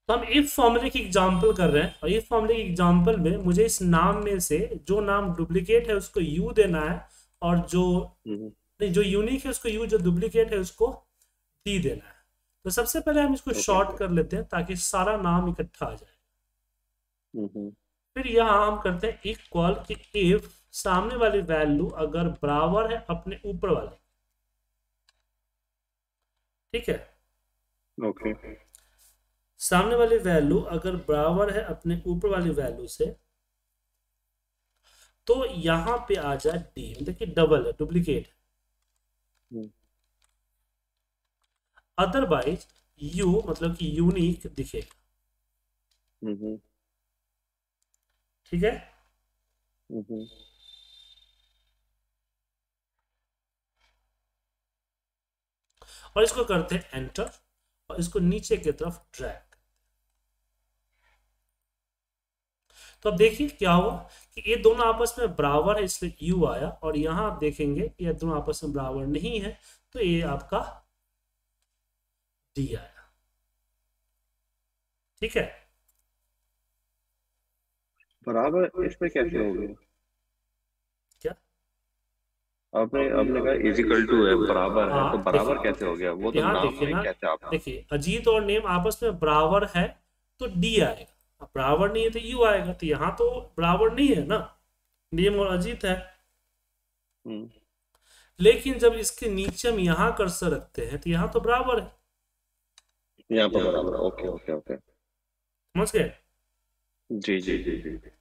तो हम इफ फॉर्मूले की एग्जांपल कर रहे हैं, और इफ फॉर्मूले की एग्जांपल में मुझे इस नाम में से जो नाम डुप्लीकेट है उसको यू देना है, और जो हम्म, नहीं, जो यूनिक है उसको यू, जो डुप्लीकेट है उसको डी देना है। तो सबसे पहले हम इसको ओके। शॉर्ट कर लेते हैं ताकि सारा नाम इकट्ठा आ जाए। हम्म, फिर यहाँ हम करते हैं इक्वल कि इफ सामने वाली वैल्यू अगर बराबर है अपने ऊपर वाले, ठीक है, ओके। सामने वाली वैल्यू अगर बराबर है अपने ऊपर वाली वैल्यू से, तो यहां पे आ जाए डी, मतलब कि डबल है, डुप्लीकेट है। हम्म, अदरवाइज यू मतलब कि यूनिक दिखेगा। हम्म, ठीक है। हम्म, और इसको करते हैं एंटर, और इसको नीचे की तरफ ड्रैग। तो अब देखिए क्या हुआ कि ये दोनों आपस में बराबर है इसलिए यू आया, और यहां आप देखेंगे ये दोनों आपस में बराबर नहीं है तो ये आपका डी आया। ठीक है। बराबर इसमें कैसे हो गया? क्या? आपने आपने कहा इजिकल टू है, बराबर है, तो हाँ बराबर देखिए, कैसे हो गया? वो तो यहाँ नाम देखिए में ना, कैसे आप? देखिए अजीत और नेम आपस में बराबर है तो डी आएगा, अब बराबर नहीं है तो यू आएगा, तो यहाँ तो बराबर नहीं है ना, नेम और अजीत है। हम्म, लेकिन जब इसके नीचे हम यहाँ कर्सर रखते हैं तो यहाँ तो बराबर है। यहाँ पर बराबर है। Okay, okay, okay. समझ गए? जी, जी, जी।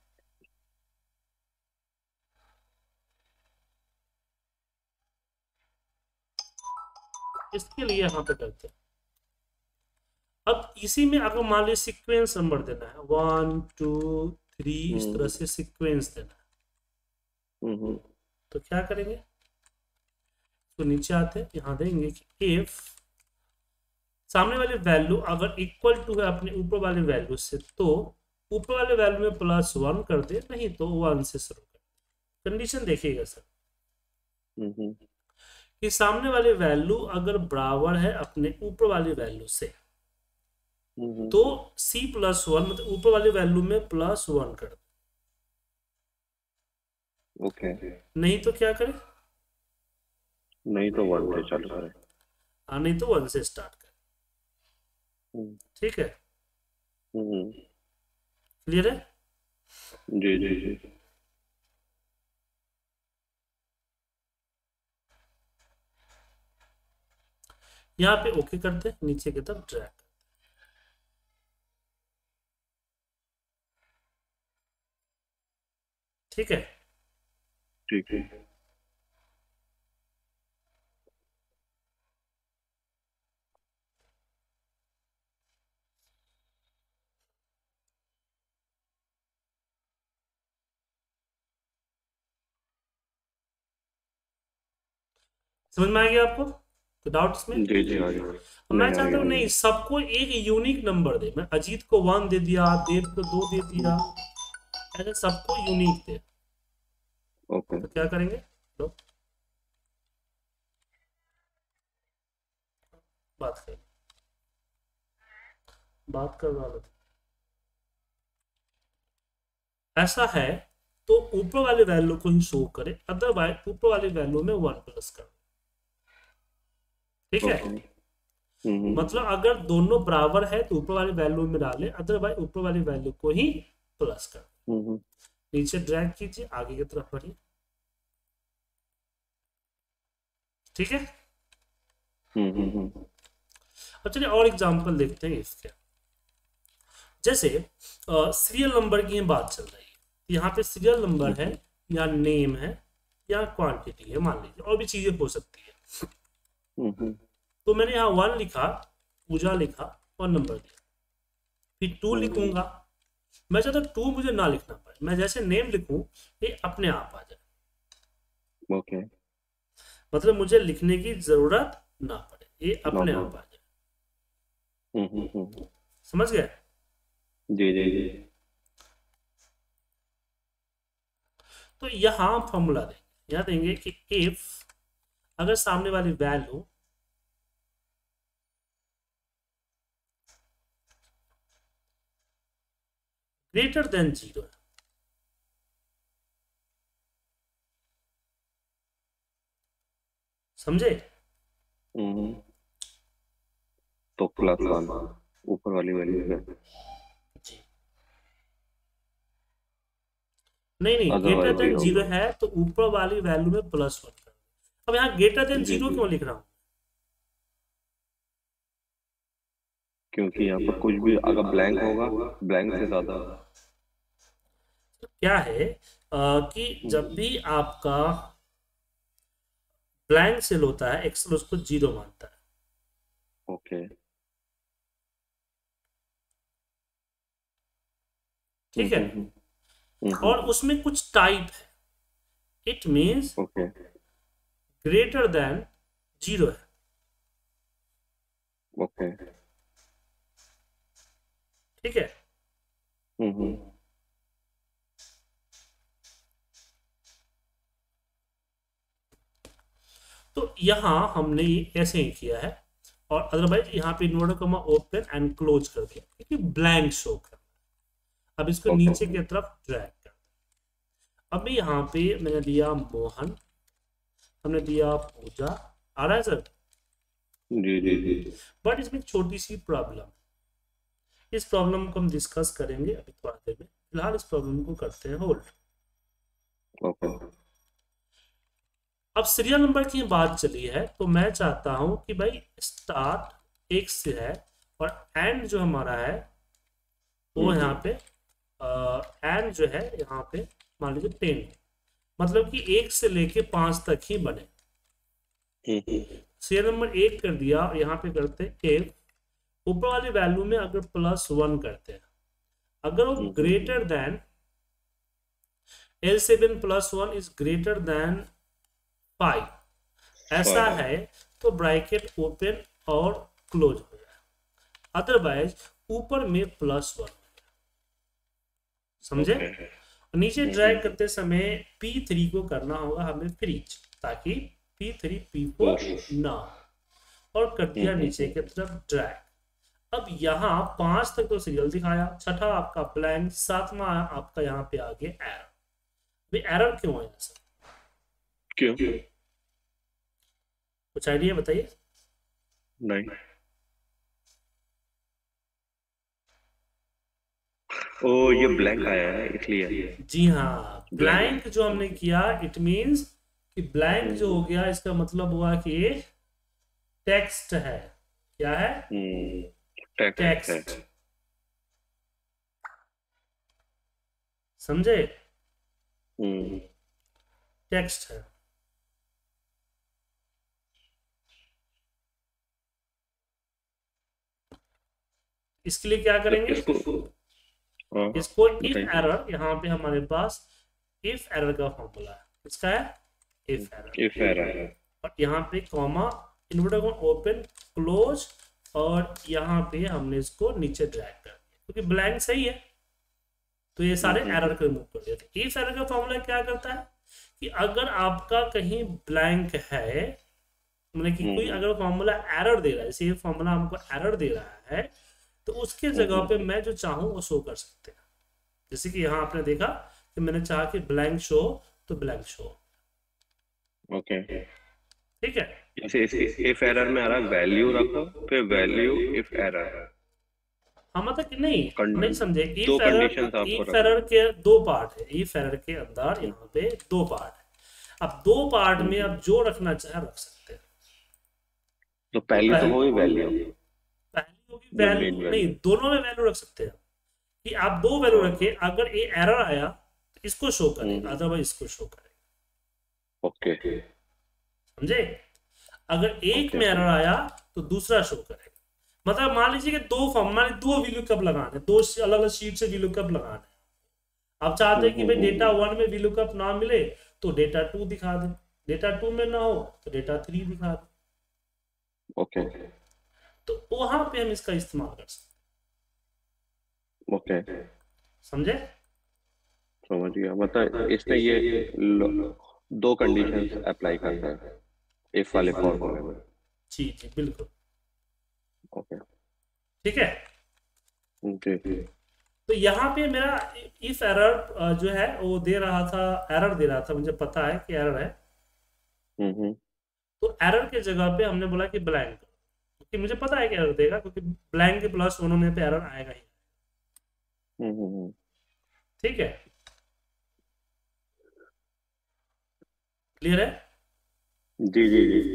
इसके लिए यहाँ पे करते हैं। अब इसी में अगर मान लीजिए सीक्वेंस नंबर देना है, 1 2 3, इस तरह हम्म, से सीक्वेंस देना है, हम्म, तो क्या करेंगे, तो नीचे आते हैं, यहाँ देंगे कि इफ सामने वाली वैल्यू अगर इक्वल टू है अपने ऊपर वाले वैल्यू से, तो ऊपर वाले वैल्यू में +1 कर दे, नहीं तो 1 से शुरू कर। कंडीशन देखिएगा सर, हम्म, कि सामने वाली वैल्यू अगर बराबर है अपने ऊपर वाली वैल्यू से, हम्म, तो C+1 मतलब ऊपर वाली वैल्यू में +1 कर दे, ओके। नहीं तो क्या करें, नहीं तो वन से चालू करें। हाँ नहीं तो 1 से स्टार्ट करें। हम्म, ठीक है, हम्म, क्लियर है? जी, जी, जी। यहाँ पे ओके करते हैं, नीचे की तरफ ड्रैग। ठीक है। ठीक है। समझ में आ गया आपको? तो डाउट इसमें? जी, जी, आ गया। अब मैं नहीं, आ चाहता गया। हूँ नहीं, सबको एक यूनिक नंबर दे, मैं अजीत को 1 दे दिया, देव को 2 दे दिया, ऐसे सबको यूनिक दे। ओके। तो क्या करेंगे, तो बात करें, बात करवा लो। ऐसा है तो ऊपर वाले वैल्यू को ही शो करे, अदरवाइज ऊपर वाली वैल्यू में 1 प्लस कर। ठीक है। ओके। हम्म, मतलब अगर दोनों बराबर है तो ऊपर वाली वैल्यू में डाले, अदरवाइज ऊपर वाली वैल्यू को ही प्लस कर। हम्म, नीचे ड्रैग कीजिए, आगे की तरफ बढ़िए। ठीक है। हम्म, अब चलिए और एग्जांपल देखते हैं इसके। जैसे सीरियल नंबर की बात चल रही है, यहाँ पे सीरियल नंबर है, या नेम है, या क्वांटिटी है, मान लीजिए और भी चीजें हो सकती है। हम्म, तो मैंने यहाँ 1 लिखा, पूजा लिखा, और नंबर दिया, फिर 2 हम्म, लिखूंगा। मैं चाहता 2 मुझे ना लिखना पड़े, मैं जैसे नेम लिखूं ये अपने आप आ जाए, ओके। मतलब मुझे लिखने की जरूरत ना पड़े, ये नो अपने आप आ प्रॉब्लम। जाए। हम्म, समझ गए? जी, जी, जी। तो यहाँ फॉर्मूला देंगे, यहाँ देंगे कि इफ अगर सामने वाली वैल्यू ग्रेटर देन 0 है। समझे? तो +1 ऊपर वाली वैल्यू है, जी नहीं, ग्रेटर अदरवाइज देन 0 0 होगा। है तो ऊपर वाली वैल्यू में +1 कर। अब यहाँ ग्रेटर देन जी 0 जी, क्यों लिख रहा हूँ? क्योंकि यहाँ पर कुछ भी अगर ब्लैंक होगा, ब्लैंक से ज्यादा। क्या है कि जब भी आपका ब्लैंक सेल होता है एक्सेल उसको 0 मानता है। ओके। ठीक है? और उसमें कुछ टाइप है, it means okay. Greater than 0 है। ओके। ठीक है? तो यहाँ हमने ऐसे ही किया है, और अदरवाइज यहाँ पे inverted comma open and close कर दिया क्योंकि ब्लैंक शो कर। अब इसको ओके। नीचे की तरफ ड्रैग कर। अब यहाँ पे मैंने दिया मोहन, हमने दिया पूजा, आ रहा है sir? Ji ji ji. But इसमें छोटी सी प्रॉब्लम, इस प्रॉब्लम को हम डिस्कस करेंगे अभी थोड़ा देर में। फिलहाल इस प्रॉब्लम को करते हैं होल्ड। ओके। अब सीरियल नंबर की बात चली है तो मैं चाहता हूं कि भाई स्टार्ट 1 से है और एंड जो हमारा है वो यहाँ पे एंड जो है यहाँ पे मान लीजिए 10, मतलब कि 1 से लेके 5 तक ही बने। सीरियल नंबर 1 कर दिया और यहाँ पे करते हैं if ऊपर वाली वैल्यू में अगर +1 करते हैं, अगर वो greater than L7 +1 is greater than 5 ऐसा है तो ब्रैकेट ओपन और क्लोज हो जाए, अदरवाइज ऊपर में +1। समझे? नीचे ड्रैग करते समय P3 को करना होगा हमें फ्रीज, ताकि P3 P4 ना, और कर दिया नीचे की तरफ ड्रैग। अब यहाँ 5 तक तो सीरियल दिखाया, छठा आपका ब्लैंक, 7वां आपका यहाँ पे आ गया एरर। भाई एरर क्यों है सर? क्यों? कुछ आइडिया बताइए। नहीं। ओ, ये ब्लैंक आया है इसलिए। जी हाँ, ब्लैंक जो हमने किया इट मींस कि ब्लैंक जो हो गया इसका मतलब हुआ कि ये टेक्स्ट है। क्या है? टेक्स्ट। समझे? टेक्स्ट है। इसके लिए क्या करेंगे? इसको इफ एरर, यहाँ पे हमारे पास इफ एरर का फॉर्मूला है। इसका है इफ एरर, और यहाँ पे कॉमा, इन्वर्टर को ओपन क्लोज, और यहाँ पे हमने इसको नीचे ड्रैग कर दिया क्योंकि ब्लैंक सही है तो ये सारे एरर को रिमूव कर दिया। इफ एरर का फॉर्मूला क्या करता है कि अगर आपका कहीं ब्लैंक है, मतलब कि कोई अगर फॉर्मूला एरर दे रहा है, जैसे ये फॉर्मूला हमको एरर दे रहा है, तो उसके जगह पे मैं जो चाहूँ वो शो कर सकते हैं। जैसे कि यहाँ आपने देखा कि मैंने चाहा कि ब्लैंक शो, तो ब्लैंक शो। ओके। ठीक है? जैसे इफ एरर में आ रहा वैल्यू रखो, फिर वैल्यू इफ एरर। हाँ मतलब कि नहीं समझे। दो इफ कंडीशंस आपको इफ रखना। एरर के 2 पार्ट है, इफ एरर के अंदर यहाँ पे 2 पार्ट है। अब 2 पार्ट में आप जो रखना चाहे रख सकते हैं। तो पहली तो होगी वैल्यू, पहली होगी वैल्यू, नहीं दोनों में वैल्यू रख सकते हैं कि आप 2 वैल्यू रखे, अगर ये एरर आया तो इसको शो करेगा, अदरवाइज इसको शो करेगा। ओके। समझे? अगर एक में एरर आया तो दूसरा शो करेगा। मतलब मान लीजिए कि 2 फॉर्म, मान 2 VLOOKUP लगाने, 2 अलग अलग शीट से VLOOKUP लगाने। आप चाहते हैं कि भाई डेटा 1 में VLOOKUP ना मिले तो डेटा 2 दिखा दे, डेटा 2 में ना हो तो डेटा 3 दिखा दे। ओके। तो वहां पे हम इसका इस्तेमाल कर सकते हैं। ओके, समझे? समझ गया। मतलब इसमें ये 2 कंडीशंस अप्लाई करता है इफ वाले फॉर्मूले में। जी जी बिल्कुल। ओके, ठीक है? जी। तो यहाँ पे मेरा इफ एरर जो है वो दे रहा था, एरर दे रहा था, मुझे पता है कि एरर है। तो एरर के जगह पे हमने बोला कि ब्लैंक, क्योंकि मुझे पता है कि एरर देगा, क्योंकि ब्लैंक के प्लस वन होने पे एरर आएगा ही। ठीक है, क्लियर है? जी जी जी।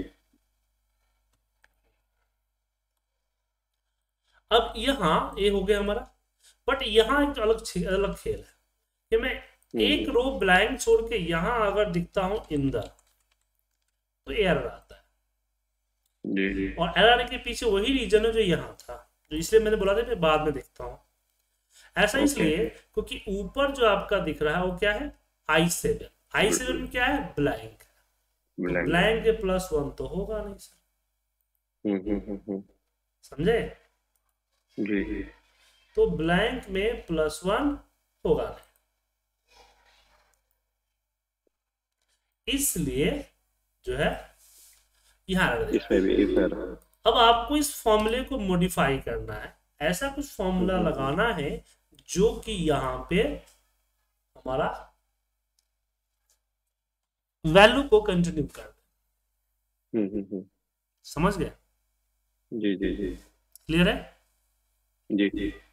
अब यहाँ ये हो गया हमारा, बट यहाँ एक अलग अलग खेल है कि मैं एक रो ब्लैंक छोड़ के यहाँ अगर दिखता हूं इंदर, तो एरर आता है। जी और एरर आने के पीछे वही रीजन है जो यहाँ था, जो इसलिए मैंने बोला था मैं बाद में देखता हूँ। ऐसा इसलिए क्योंकि ऊपर जो आपका दिख रहा है वो क्या है, I7। I7 में क्या है, ब्लैंक। तो ब्लैंक के प्लस वन तो होगा नहीं सर, समझे? जी। तो ब्लैंक में प्लस वन होगा नहीं, इसलिए जो है यहाँ रख देना। इसमें भी इफ एरर। अब आपको इस फॉर्मूले को मॉडिफाई करना है, ऐसा कुछ फॉर्मूला लगाना है जो कि यहाँ पे हमारा वैल्यू को कंटिन्यू कर दे। समझ गए? जी जी जी। क्लियर है? जी जी।